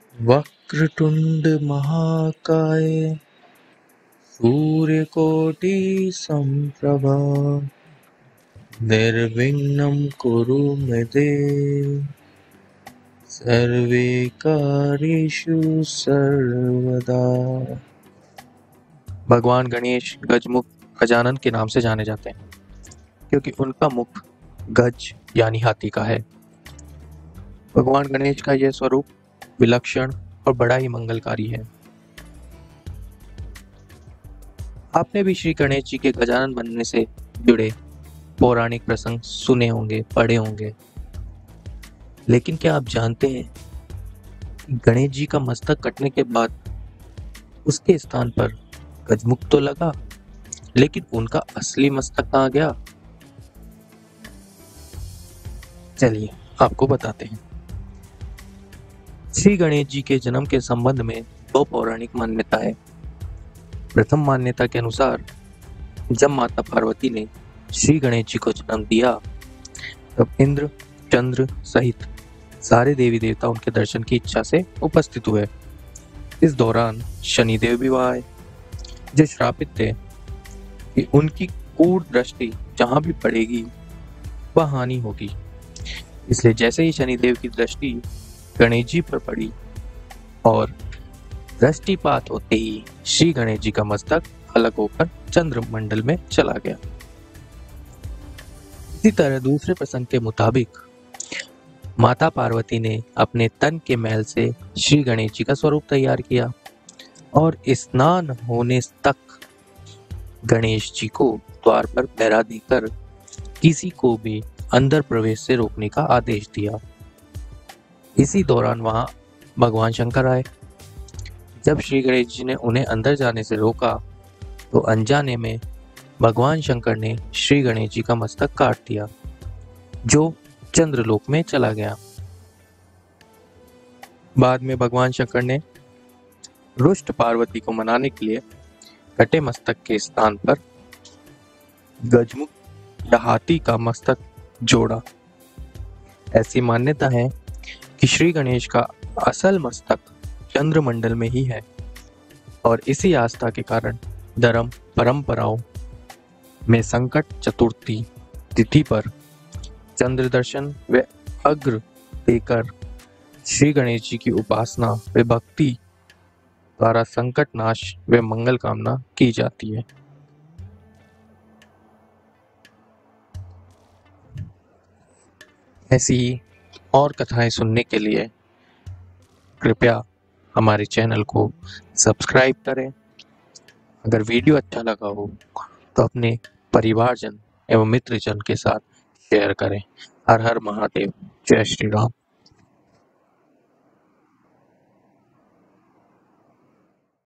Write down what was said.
वक्रतुंड महाकाय सूर्यकोटि समप्रभा निर्विघ्नं कुरु मे देव सर्वे कार्येषु सर्वदा। भगवान गणेश गजमुख गजानन के नाम से जाने जाते हैं क्योंकि उनका मुख गज यानी हाथी का है। भगवान गणेश का यह स्वरूप विलक्षण और बड़ा ही मंगलकारी है। आपने भी श्री गणेश जी के गजानन बनने से जुड़े पौराणिक प्रसंग सुने होंगे, पढ़े होंगे, लेकिन क्या आप जानते हैं कि गणेश जी का मस्तक कटने के बाद उसके स्थान पर गजमुख तो लगा, लेकिन उनका असली मस्तक कहाँ गया? चलिए आपको बताते हैं। श्री गणेश जी के जन्म के संबंध में दो पौराणिक मान्यता है। प्रथम मान्यता के अनुसार जब माता पार्वती ने श्री गणेश जी को जन्म दिया तब इंद्र, चंद्र सहित सारे देवी देवता उनके दर्शन की इच्छा से उपस्थित हुए। इस दौरान शनिदेव भी वहां आए, जो श्रापित थे कि उनकी कूट दृष्टि जहां भी पड़ेगी वह हानि होगी। इसलिए जैसे ही शनिदेव की दृष्टि गणेश जी पर पड़ी और दृष्टिपात होते ही श्री गणेश जी का मस्तक अलग होकर चंद्रमंडल में चला गया। इसी तरह दूसरे प्रसंग के मुताबिक माता पार्वती ने अपने तन के मैल से श्री गणेश जी का स्वरूप तैयार किया और स्नान होने तक गणेश जी को द्वार पर पहरा देकर किसी को भी अंदर प्रवेश से रोकने का आदेश दिया। इसी दौरान वहां भगवान शंकर आए। जब श्री गणेश जी ने उन्हें अंदर जाने से रोका तो अनजाने में भगवान शंकर ने श्री गणेश जी का मस्तक काट दिया, जो चंद्रलोक में चला गया। बाद में भगवान शंकर ने रुष्ट पार्वती को मनाने के लिए कटे मस्तक के स्थान पर गजमुख या हाथी का मस्तक जोड़ा। ऐसी मान्यता है कि श्री गणेश का असल मस्तक चंद्रमंडल में ही है और इसी आस्था के कारण धर्म परंपराओं में संकट चतुर्थी तिथि पर चंद्र दर्शन व अर्घ्य देकर श्री गणेश जी की उपासना व भक्ति द्वारा संकट नाश व मंगल कामना की जाती है। ऐसी ही और कथाएं सुनने के लिए कृपया हमारे चैनल को सब्सक्राइब करें। अगर वीडियो अच्छा लगा हो तो अपने परिवारजन एवं मित्रजन के साथ शेयर करें। हर हर महादेव, जय श्री राम।